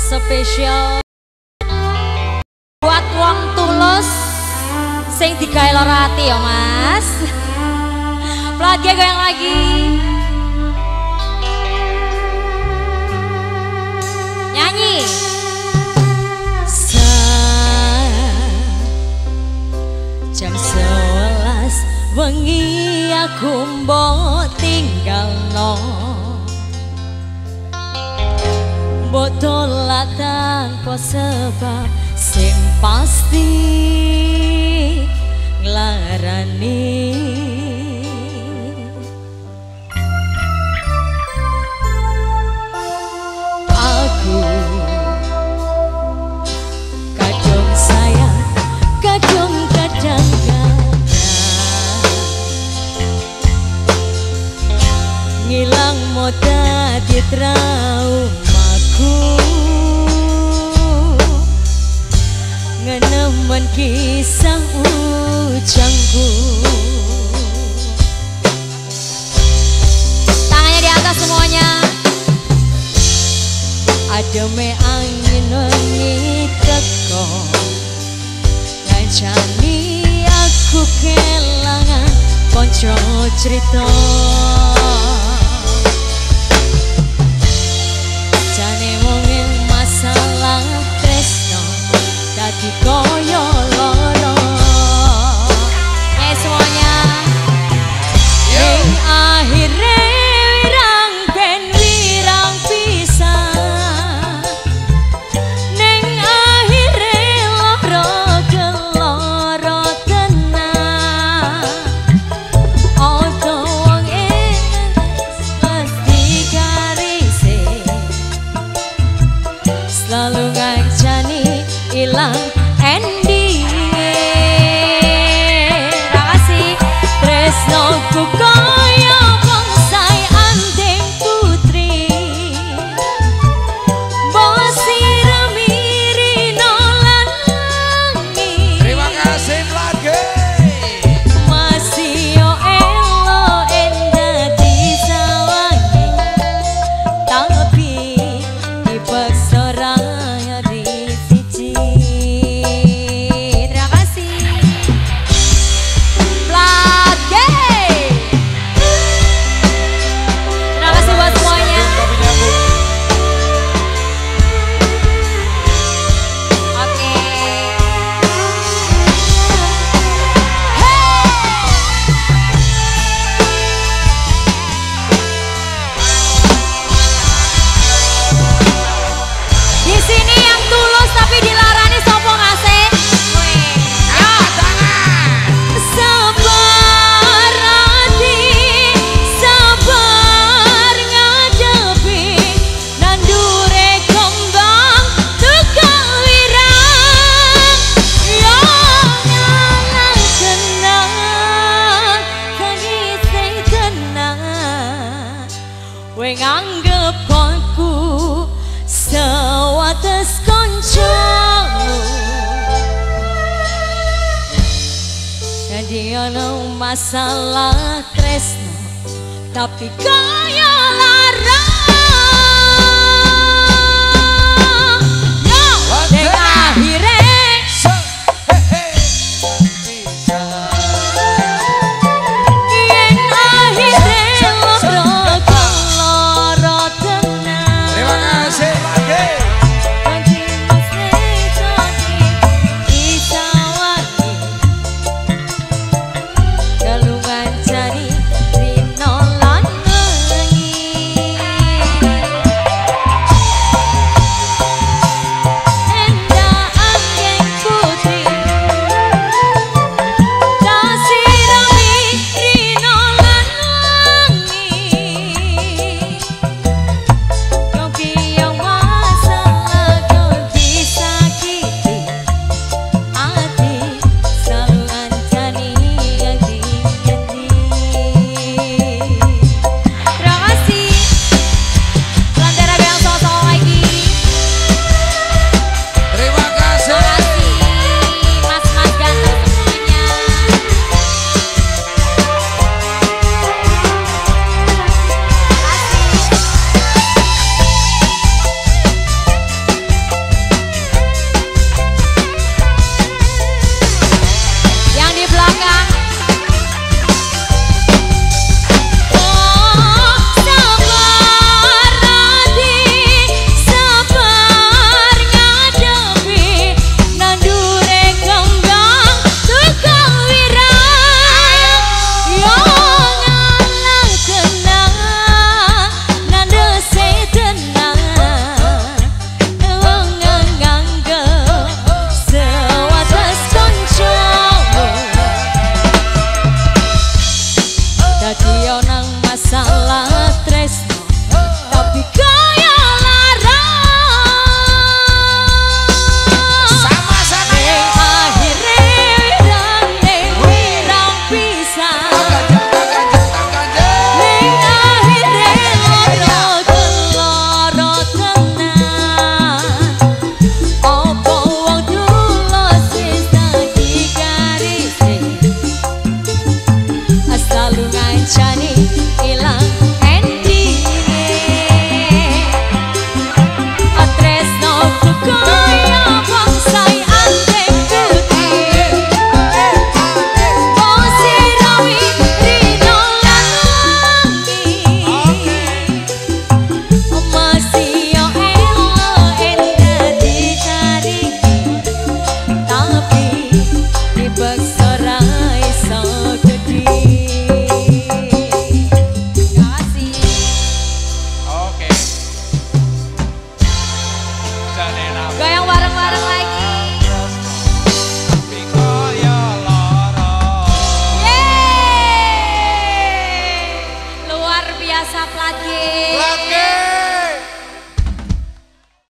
spesial buat wong tulus sing digawe lara ati ya Mas. Lagi goyang lagi. Nyanyi. Jam 11 wengi aku mbok tinggalno. Mbok tolak tanpa sebab sing pasti nglarani. Aku kadung sayang, kadung kadang-kadang ngilang moda di traumaku, ngenemen kisah ujangku. Tangannya di atas semuanya. Ademe angin wengi teko ngancani aku kelangan konco cerita. Jane wong masalah tresno dadi koyo loro. Semuanya yang akhirnya wirang ben wirang pisah, neng akhirnya loro keloro tenang. Ojo wong mesti garise selalu ngancani ilang ending. Makasih tresnoku koyo bonsai anting putri, bosi remiri nolan langi. Terima kasih lagi. Masih yo elo endah disawangi, tapi dipaksa raya di siji. Terima kasih. Lagi. Terima kasih buat semuanya. Oke. Di sini yang tulus tapi dilarani sopo ngase? Sabar hati, sabar ngadepi nandure kembang tukang wirang. Yo nyanang kenang kangise tenang, we nganggep konku sewates koncomu. Jadi ana masalah tresno tapi